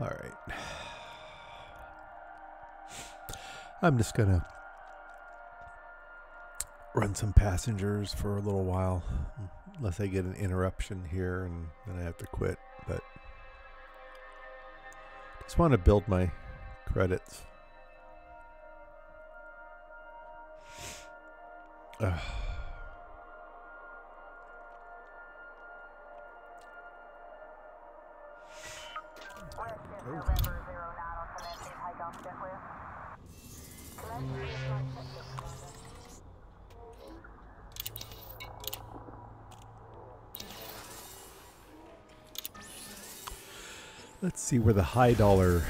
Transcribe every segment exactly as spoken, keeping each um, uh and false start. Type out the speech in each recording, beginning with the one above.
All right. I'm just gonna run some passengers for a little while, unless I get an interruption here and then I have to quit. But just want to build my credits. Ugh. Let's see where the high dollar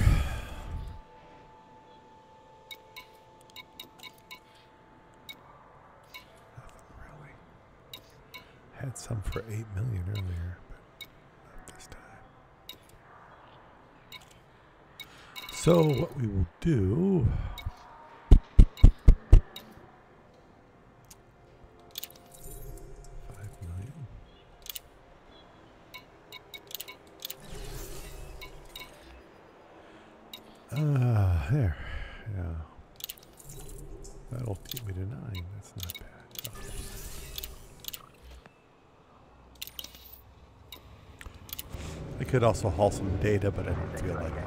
really had some for eight million earlier, but not this time. So what we will do, five million. Ah, uh, there. Yeah. That'll get me to nine. That's not bad. Okay. I could also haul some data, but I don't feel like it.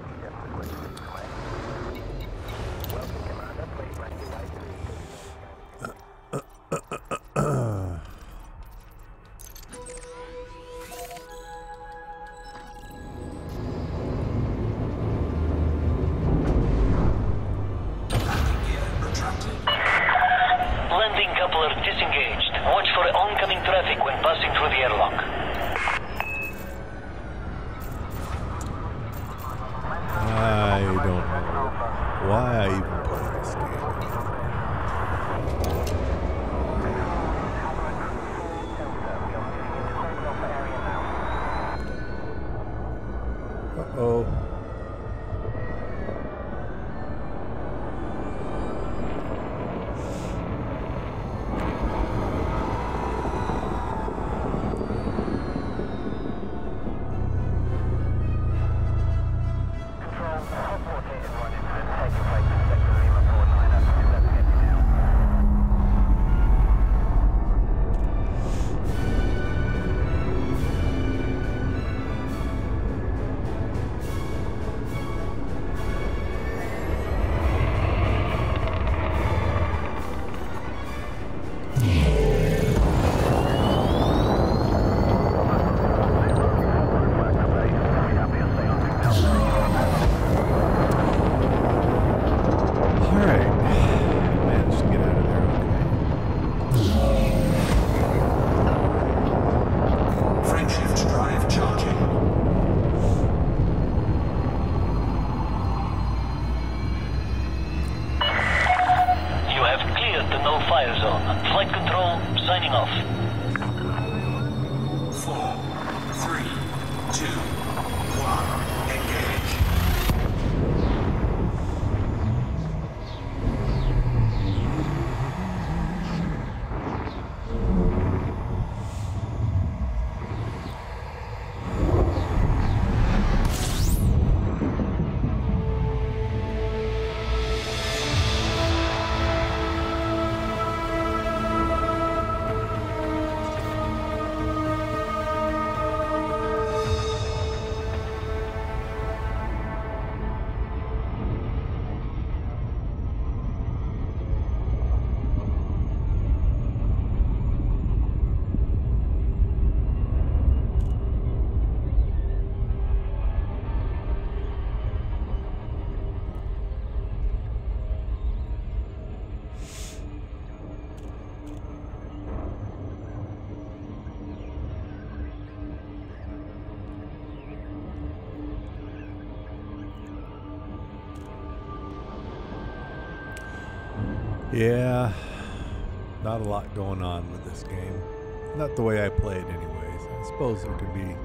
Yeah, not a lot going on with this game. Not the way I play it anyways. I suppose there could be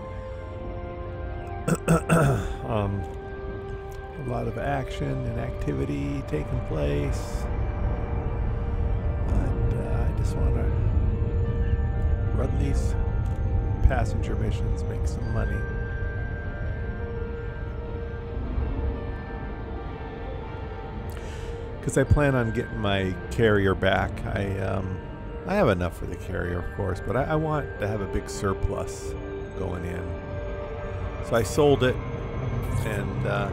um, a lot of action and activity taking place. But uh, I just want to run these passenger missions, make some money. because I plan on getting my carrier back. I um, I have enough for the carrier, of course, but I, I want to have a big surplus going in. So I sold it, and uh,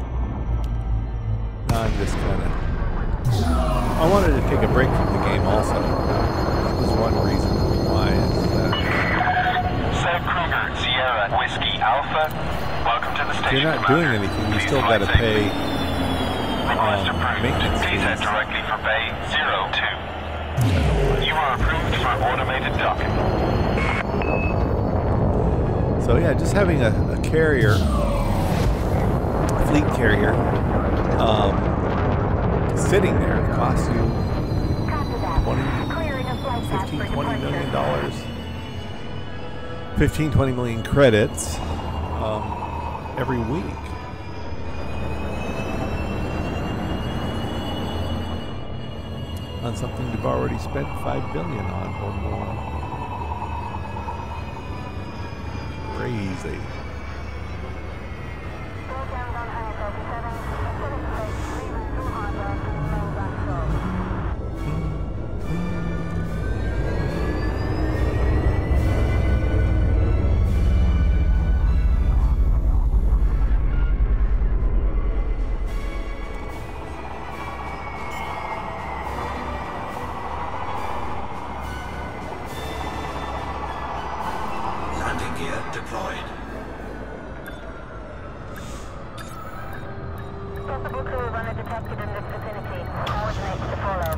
now I'm just kind of... I wanted to take a break from the game also. That was one reason why. Is, uh, Sam Kruger, Sierra, Whiskey Alpha, welcome to the station. If you're not Commander. doing anything, you Please still got to fly pay Request um, approved. maintenance Please head fees. directly for Bay zero two. You are approved for automated docking. So yeah, just having a, a carrier, a fleet carrier, um, sitting there costs you twenty, fifteen, twenty million dollars, fifteen, twenty million credits um, every week. On something you've already spent five billion on or more. Crazy. Landing gear deployed. Possible crew runner detected in this vicinity. Coordinates to follow.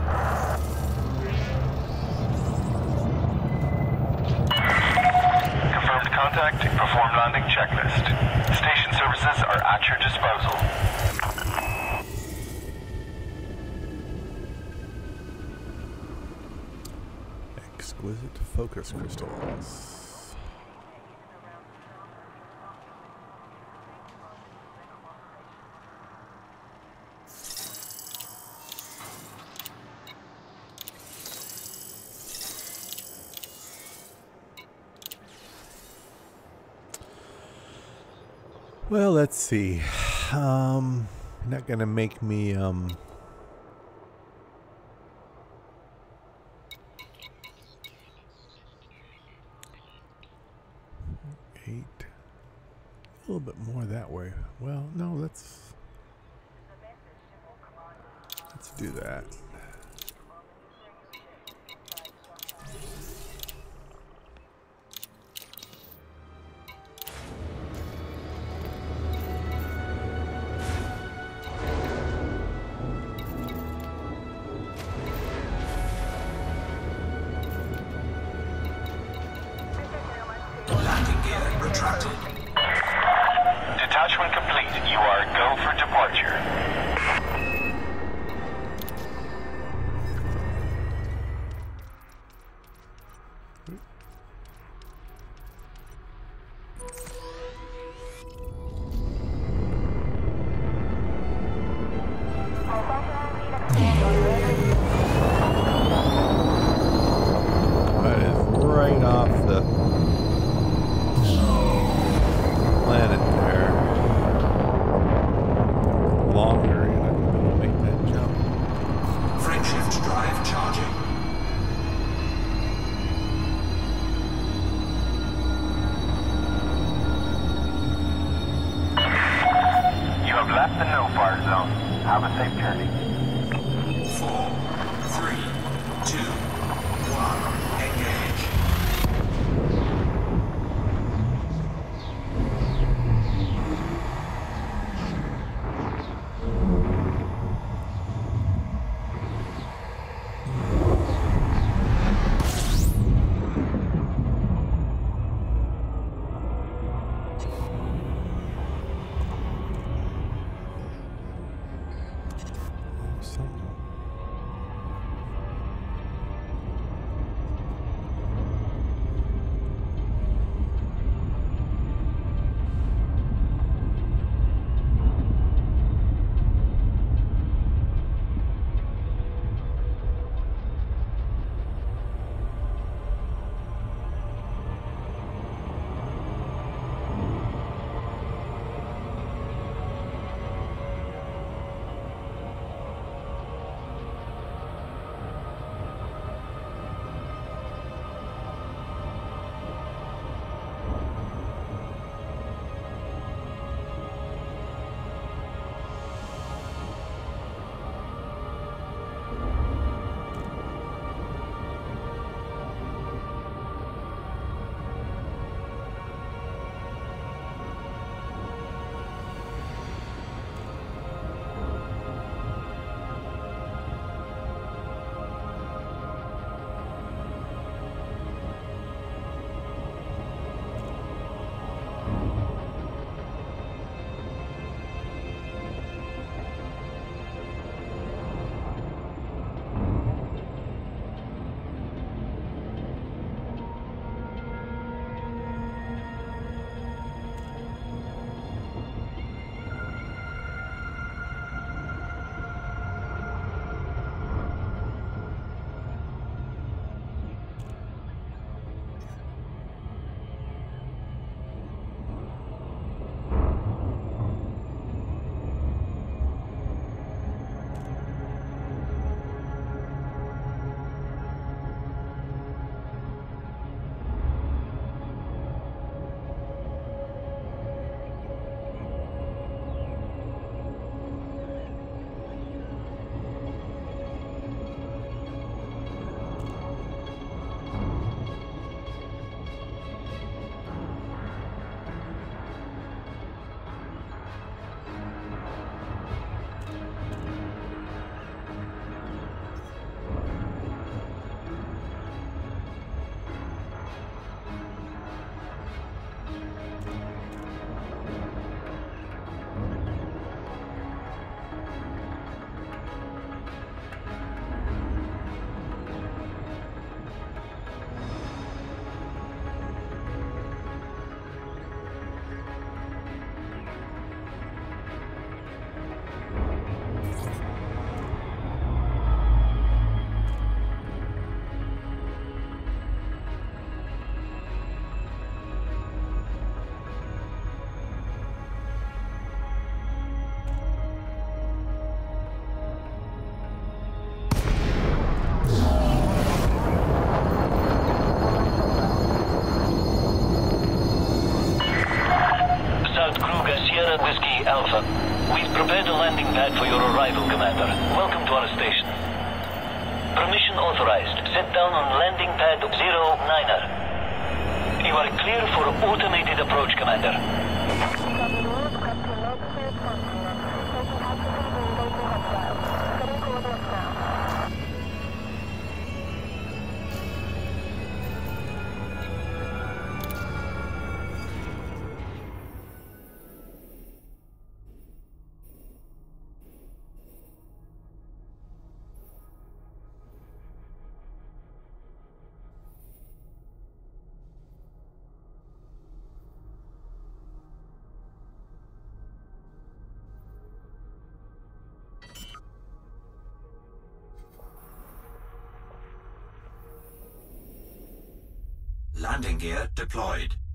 Confirmed contact. Perform landing checklist. Station services are at your disposal. Exquisite focus crystals. Well, let's see. Um, you're not gonna make me um. Eight. A little bit more that way. Well, no, let's let's do that. Landing gear retracted. Detachment complete. You are go for departure. That is right off the planet there. Longer, you're not going to be able to make that jump. Frameshift drive charging. You have left the no-fire zone. Have a safe journey. Four, three, two, one. Engage. Alpha. We've prepared a landing pad for your arrival, Commander. Welcome to our station. Permission authorized. Set down on landing pad zero niner. You are clear for automated approach, Commander. Landing gear deployed.